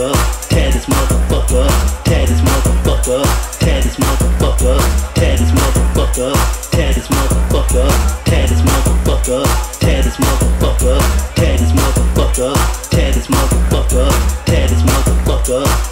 motherfucker, tear this motherfucker, tear this motherfucker, tear this motherfucker, tear this motherfucker, tear this motherfucker, tear this motherfucker, tear this motherfucker, tear this motherfucker, tear this motherfucker, tear this motherfucker.